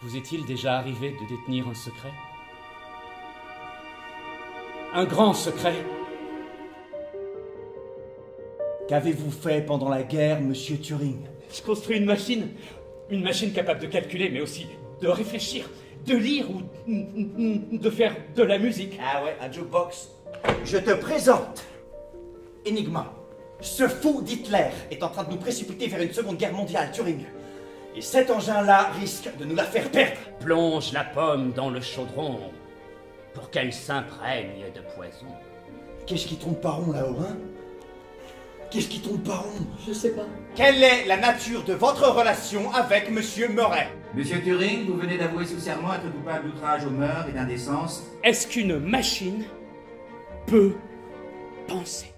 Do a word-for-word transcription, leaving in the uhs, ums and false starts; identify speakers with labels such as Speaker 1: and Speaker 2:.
Speaker 1: Vous est-il déjà arrivé de détenir un secret? Un grand secret?
Speaker 2: Qu'avez-vous fait pendant la guerre, monsieur Turing?
Speaker 1: Je construis une machine. Une machine capable de calculer, mais aussi de réfléchir, de lire ou de faire de la musique.
Speaker 2: Ah ouais, un jukebox. Je te présente Enigma. Ce fou d'Hitler est en train de nous précipiter vers une seconde guerre mondiale, Turing. Et cet engin-là risque de nous la faire perdre.
Speaker 1: Plonge la pomme dans le chaudron pour qu'elle s'imprègne de poison.
Speaker 2: Qu'est-ce qui tourne pas rond là-haut, hein? Qu'est-ce qui tourne pas rond?
Speaker 3: Je sais pas.
Speaker 2: Quelle est la nature de votre relation avec monsieur Murray?
Speaker 4: Monsieur Turing, vous venez d'avouer sous serment être coupable d'outrage aux mœurs et d'indécence.
Speaker 1: Est-ce qu'une machine peut penser?